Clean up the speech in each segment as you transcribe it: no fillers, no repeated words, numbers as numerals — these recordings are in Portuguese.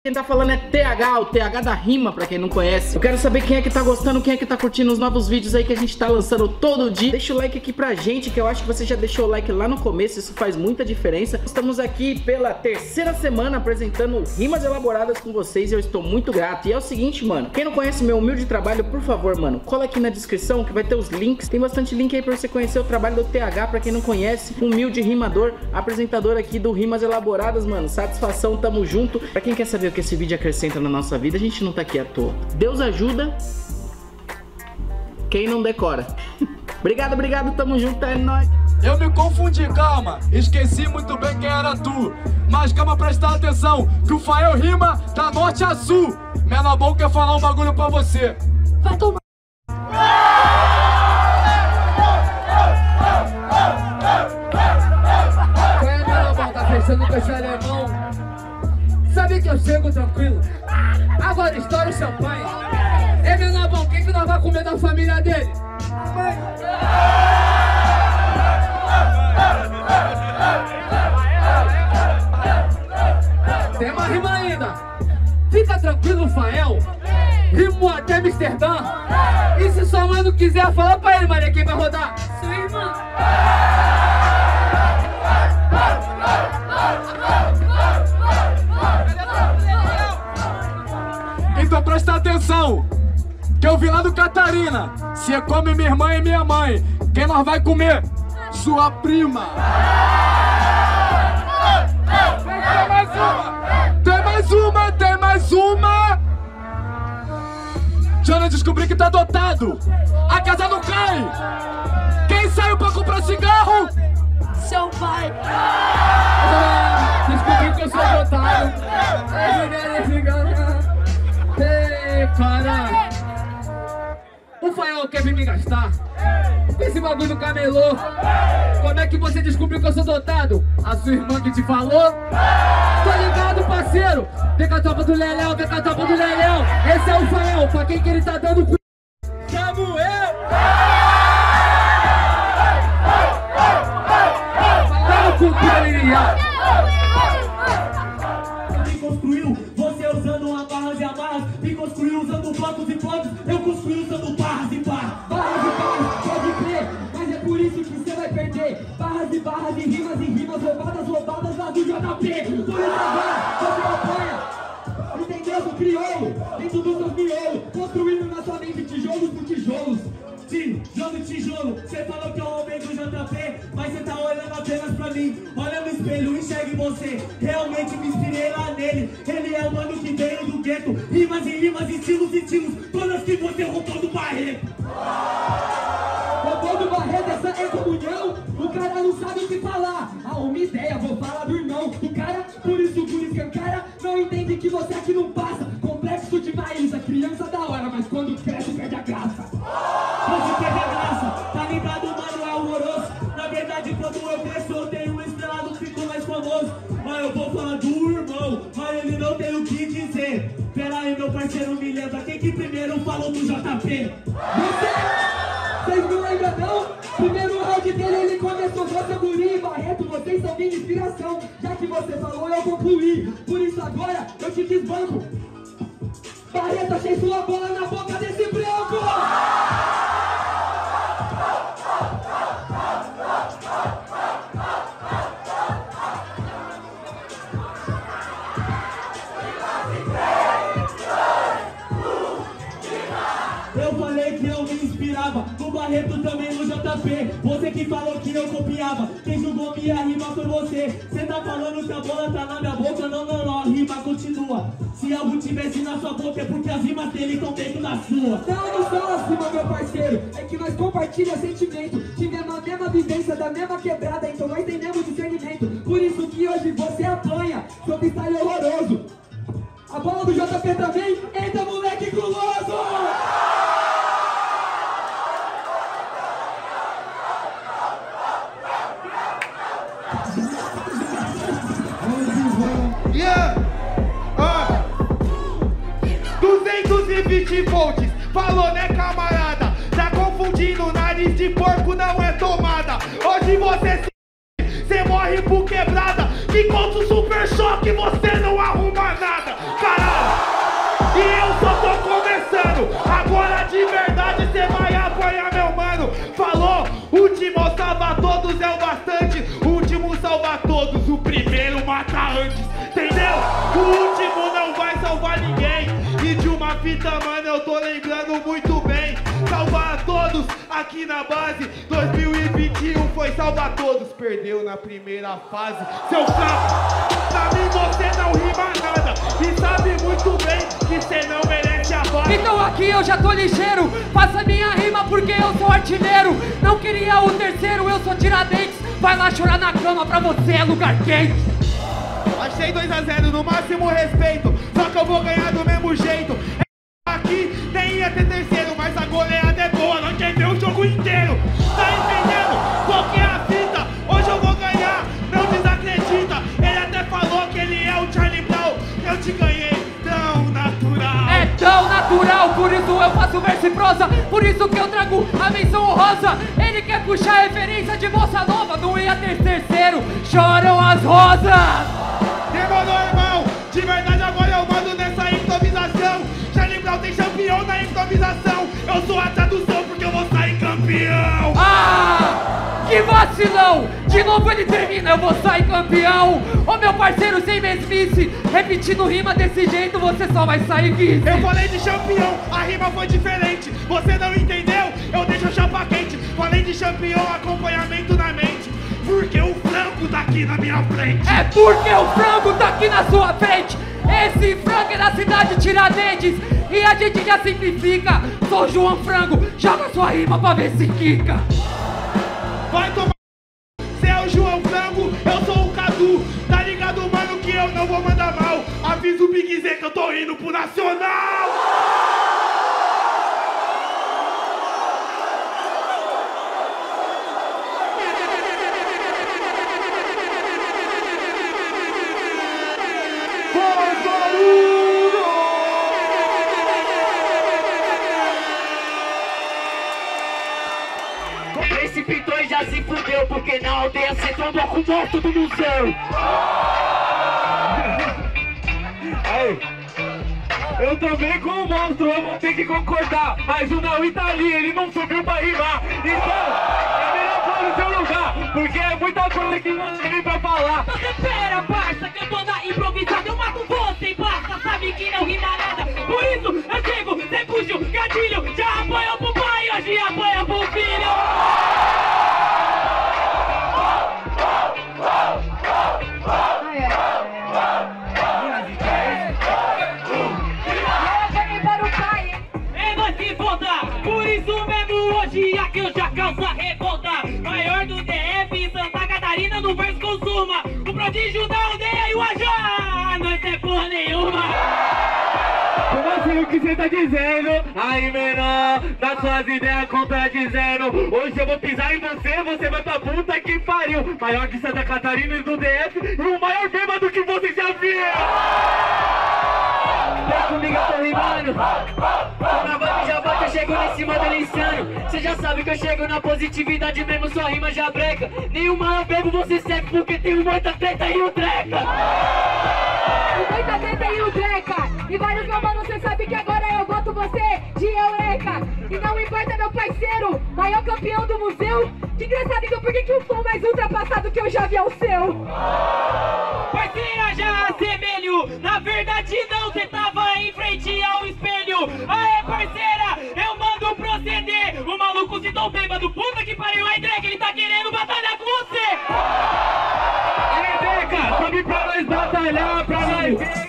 Quem tá falando é TH, o TH da rima, pra quem não conhece. Eu quero saber quem é que tá gostando, quem é que tá curtindo os novos vídeos aí que a gente tá lançando todo dia. Deixa o like aqui pra gente, que eu acho que você já deixou o like lá no começo, isso faz muita diferença. Estamos aqui pela terceira semana apresentando rimas elaboradas com vocês e eu estou muito grato. E é o seguinte, mano, quem não conhece meu humilde trabalho, por favor, mano, cola aqui na descrição que vai ter os links. Tem bastante link aí pra você conhecer o trabalho do TH, pra quem não conhece. Humilde rimador, apresentador aqui do Rimas Elaboradas, mano. Satisfação, tamo junto. Pra quem quer saber o que esse vídeo acrescenta na nossa vida, a gente não tá aqui à toa. Deus ajuda quem não decora. Obrigado, tamo junto, é nóis. Eu me confundi, calma, esqueci muito bem quem era tu. Mas calma, presta atenção, que o Fael rima da norte a sul. Menor bom quer falar um bagulho pra você. Vai tomar. Qual é, menor bom? Tá fechando com esse alemão? Sabe que eu chego tranquilo. Agora estoura o champanhe. É, menor bom, quem que nós vamos comer da família dele? Mãe. Tem uma rima ainda. Fica tranquilo, Fael. Rimo até Amsterdã. E se sua mãe não quiser, fala pra ele, Maria, quem vai rodar? Sua irmã. Então presta atenção, que eu vi lá do Catarina. Cê come minha irmã e minha mãe. Quem nós vai comer? Sua prima. Tem mais uma! Tem mais uma! Jana descobri que tá dotado. A casa não cai. Quem saiu pra comprar cigarro? Seu pai. Descobri que eu sou dotado. Ei, para! O Fael quer vir me gastar. Esse bagulho do camelô. Como é que você descobriu que eu sou dotado? A sua irmã que te falou? Tô ligado, parceiro. Vem com a tropa do Leléu, vem com a tropa do Leléu. Esse é o Fael, pra quem que ele tá dando cu. Samuel! Tá no cu dele, Me construiu, você usando amarras e amarras. Me construiu usando blocos e blocos. Eu construí usando barras e barras. Barras e barras, pode crer, mas é por isso que você vai perder. Barras e barras e rimas roubadas lá do JP. Por isso agora, você apanha. Entendeu? Do crioulo, dentro dos seus miolos. Construindo na sua mente tijolos por tijolos. Tijolo, cê falou que é o homem do JP, mas cê tá olhando apenas pra mim. Olha no espelho, enxergue você. Realmente me inspirei lá nele. Ele é o mano que veio do gueto. Rimas e rimas, estilos, todas que você roubou do Barreto. Roubou do Barreto, essa é comunhão. O cara não sabe o que falar. Ah, uma ideia, vou falar do irmão. O cara, por isso que o cara não entende que você aqui não passa. Complexo demais, a criança da hora, mas quando cresce perde a graça. Hoje teve a graça, tá ligado, mano, é horroroso. Na verdade, quando eu cresço, eu tenho um estrelado, fico mais famoso. Mas eu vou falar do irmão, mas ele não tem o que dizer. Pera aí, meu parceiro, me lembra, quem que primeiro falou do JP? Vocês não lembram não? Primeiro round dele, ele começou, você guri e Barreto, vocês são minha inspiração. Já que você falou, eu concluí. Por isso agora, eu te desbanco. Barreto, achei sua bola na boca desse branco! Eu falei que eu me inspirava no Barreto, também no JP. Você que falou que eu copiava, quem julgou minha rima foi você. Cê tá falando que a bola tá na minha boca, não, a rima continua. Se algo tivesse na sua boca é porque as rimas dele estão dentro da sua. Não são as rimas, meu parceiro, é que nós compartilhamos sentimento. Tivemos a mesma vivência da mesma quebrada, então nós entendemos discernimento. Por isso que hoje você apanha, seu freestyle é horroroso. A bola do JP também, entra moleque guloso! Yeah! 220 volts, falou né camarada? Tá confundindo, nariz de porco não é tomada. Hoje você morre por quebrada. Que contra o super choque você não arruma nada. Caralho. fita, mano, eu tô lembrando muito bem. Salvar a todos aqui na base. 2021 foi salvar todos. Perdeu na primeira fase. Seu fraco, pra mim você não rima nada. E sabe muito bem que você não merece a vaga. Então aqui eu já tô ligeiro. Faça minha rima porque eu sou artilheiro. Não queria o terceiro, eu sou Tiradentes. Vai lá chorar na cama, pra você é lugar quente. Achei 2 a 0 no máximo respeito. Só que eu vou ganhar do mesmo jeito. Aqui nem ia ter terceiro, mas a goleada é boa, não quer ver o jogo inteiro. Tá entendendo? Qual que é a fita? Hoje eu vou ganhar, não desacredita. Ele até falou que ele é o Charlie Brown. Eu te ganhei tão natural. É tão natural, por isso eu faço verso e prosa. Por isso que eu trago a menção honrosa. Ele quer puxar referência de bossa nova. Não ia ter terceiro, choram as rosas. Demorou, irmão, de verdade agora eu mando nessa improvisação. Charlie Brown tem campeão na improvisação. Eu sou a tradução porque eu vou sair campeão. Ah, que vacilão! De novo ele termina, eu vou sair campeão. Ô meu parceiro sem mesmice, repetindo rima desse jeito você só vai sair vice. Eu falei de campeão, a rima foi diferente. Você não entendeu? Eu deixo a chapa quente. Falei de campeão, acompanhamento na mente. Porque o frango tá aqui na minha frente. É porque o frango tá aqui na sua frente. Esse frango é da cidade Tiradentes. E a gente já simplifica. Sou João Frango, joga sua rima pra ver se quica. Vai tomar. Cê é o João Frango, eu sou o Cadu. Tá ligado, mano, que eu não vou mandar mal. Avisa o Big Z que eu tô indo pro Nacional. Precipitou e já se fudeu, porque na aldeia cê trombou com o monstro do museu. Aí, eu também com o monstro, eu vou ter que concordar. Mas o Naui tá ali, ele não subiu pra rimar. Então, é melhor pôr no seu lugar, porque é muita coisa que você vem pra falar. Você espera, parça, que eu tô na improvisada. Eu mato você, parça, sabe que não rima nada. Por isso eu chego, cê puxa o gatilho. Já apanhou pro pai, hoje apanha pro filho. É nós que volta, por isso mesmo hoje aqui eu já causa revolta. Maior do DF, Santa Catarina no verso consuma. O prodígio da aldeia e o Ajá, nós é porra nenhuma. Como assim o que você tá dizendo? Aí, menor, nas suas ideias contradizendo. Hoje eu vou pisar em você, você vai pra puta que pariu. Maior de Santa Catarina e do DF e o maior bêbado que você já viu. Vem comigo, eu tô rimando. Tô na vibe, já bate, eu chego nesse modelo insano. Cê já sabe que eu chego na positividade mesmo, sua rima já breca. Nenhuma eu bebo, você segue, porque tem o muita treta e o treca. O muita treta e o treca. E vários meu mano, cê sabe que agora eu boto você de eureka. E não importa, meu parceiro, maior campeão do museu. Que engraçado, então por que o som mais ultrapassado que eu já vi é o seu? Parceira, já assemelho. Na verdade não, cê tava em frente ao espelho. Aê, parceira, eu mando proceder. O maluco se tão bêbado, puta que pariu, aí drag, ele tá querendo batalhar com você. Aí, Deca, sobe pra nós batalhar, pra nós ver.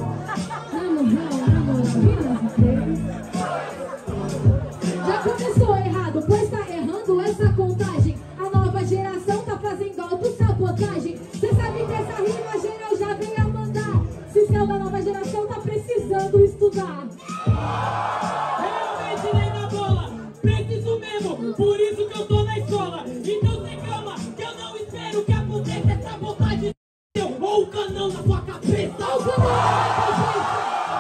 Já começou errado, pois tá errando essa contagem. A nova geração tá fazendo autossabotagem. Cê sabe que essa rima geral já veio a mandar. Se céu da nova geração tá precisando estudar. Realmente nem na bola, preciso mesmo, por isso que eu tô na escola. Então se calma, que eu não espero que aconteça essa sabotagem. Ou o canão na sua cabeça. Ou o canão na sua cabeça.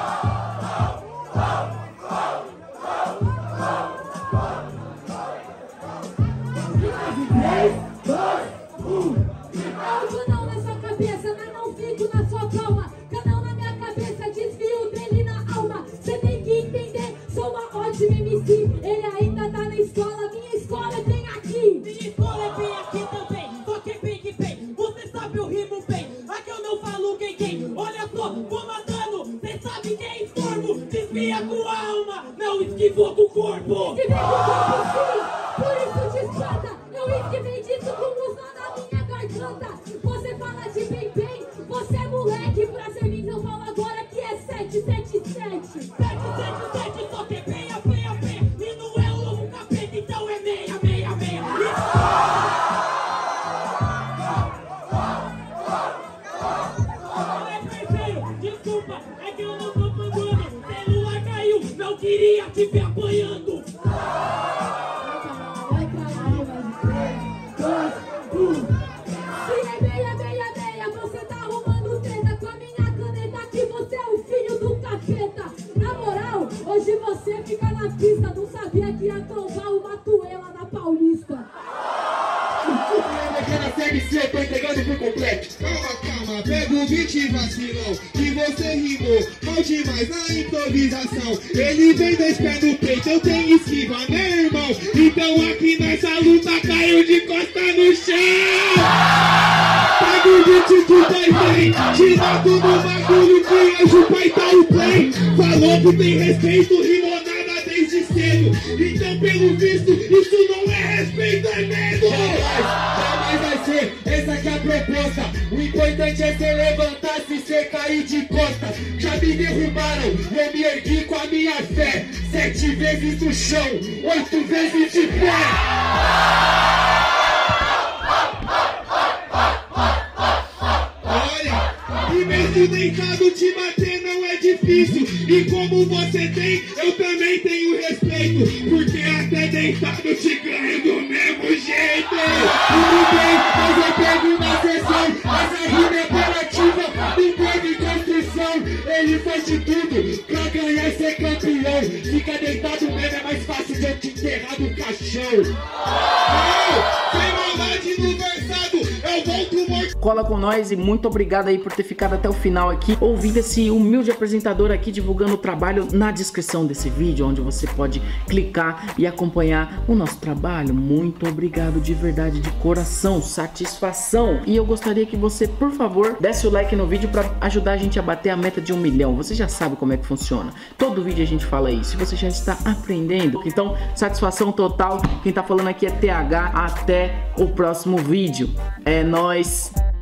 Canão na sua cabeça, mas não fico na sua palma. Canão na minha cabeça, desvio dele na alma. Você tem que entender, sou uma ótima MC. Ele ainda tá na escola, minha escola é bem aqui. Minha escola é bem aqui também, só que é bem que bem. Você sabe eu rimo bem, aqui eu não falo quem. Olha só, vou matando, cê sabe que é estorvo. Desvia com esquivou com o corpo. Esquivei com o corpo sim, por isso te chata. Eu esquivei disso com o som na minha garganta. Você fala de bem bem, você é moleque. Pra ser mim eu falo agora que é 777. 777 só que é meia, meia, meia. E não é o novo capeta, então é meia, meia, meia. Desculpa, é que eu não tô pagando. Celular caiu, não queria te ver apanhando. Vai cair, se é meia, meia, meia, você tá arrumando treta com a minha caneta que você é o filho do capeta. Na moral, hoje você fica na pista, não sabia que ia trombar uma tuela na Paulista. Eu tô entregando por completo. Calma, pega o beat e vacilão. Que você rimou mal demais na improvisação. Ele vem 2 pés no peito, eu tenho esquiva, meu irmão. Então aqui nessa luta caiu de costa no chão. Pega o beat que tem, te mato no bagulho que hoje o pai tá o play. Falou que tem respeito, rimou nada desde cedo. Então pelo visto, isso não é respeito, é medo. Jamais vai ser, essa que é a proposta. O importante é você levantar se você cair de costa. Já me derrubaram, eu me ergui com a minha fé. 7 vezes no chão, 8 vezes de pé. Olha, e mesmo deitado te bater não é difícil. E como você tem, eu também tenho respeito. Porque até deitado te ganho do mesmo jeito. Tudo bem, mas eu pego na sessão. Essa rima é operativa, não pode construção. Ele faz de tudo pra ganhar e ser campeão. Fica deitado mesmo, é mais fácil de eu te enterrar no caixão. Sem maldade no versado, eu volto morto. Cola com nós e muito obrigado aí por ter ficado até o final aqui, ouvindo esse humilde apresentador aqui divulgando o trabalho. Na descrição desse vídeo, onde você pode clicar e acompanhar o nosso trabalho. Muito obrigado de verdade, de coração, satisfação. E eu gostaria que você, por favor, desse o like no vídeo para ajudar a gente a bater a meta de 1 milhão. Você já sabe como é que funciona. Todo vídeo a gente fala isso. Você já está aprendendo. Então, satisfação total. Quem tá falando aqui é TH. Até o próximo vídeo. É nóis.